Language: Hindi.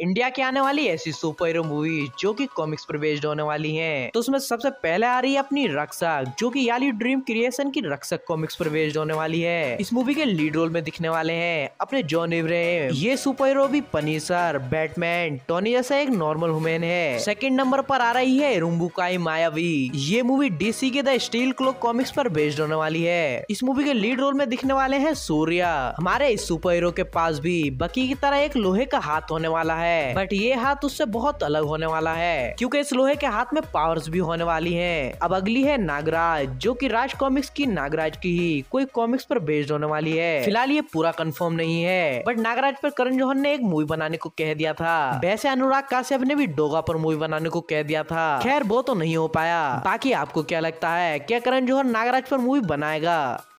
इंडिया की आने वाली ऐसी सुपर हीरो मूवी जो कि कॉमिक्स पर बेस्ड होने वाली है। तो उसमें सबसे पहले आ रही है अपनी रक्षक, जो कि याली ड्रीम क्रिएशन की रक्षक कॉमिक्स पर बेस्ड होने वाली है। इस मूवी के लीड रोल में दिखने वाले हैं अपने जॉन इब्राहिम। ये सुपर हीरो भी पनीसर, बैटमैन, टोनी जैसा एक नॉर्मल ह्यूमन है। सेकंड नंबर पर आ रही है रुम्बुकाई मायावी। ये मूवी डीसी के द स्टील क्लॉक कॉमिक्स पर बेस्ड होने वाली है। इस मूवी के लीड रोल में दिखने वाले हैं सूर्या। हमारे इस सुपर हीरो के पास भी बकी की तरह एक लोहे का हाथ होने वाला है, बट ये हाथ उससे बहुत अलग होने वाला है क्योंकि इस लोहे के हाथ में पावर्स भी होने वाली हैं। अब अगली है नागराज, जो कि राज कॉमिक्स की नागराज की ही कोई कॉमिक्स पर बेस्ड होने वाली है। फिलहाल ये पूरा कंफर्म नहीं है, बट नागराज पर करण जौहर ने एक मूवी बनाने को कह दिया था। वैसे अनुराग काश्यप ने भी डोगा पर मूवी बनाने को कह दिया था। खैर वो तो नहीं हो पाया। बाकी आपको क्या लगता है, क्या करण जौहर नागराज पर मूवी बनाएगा?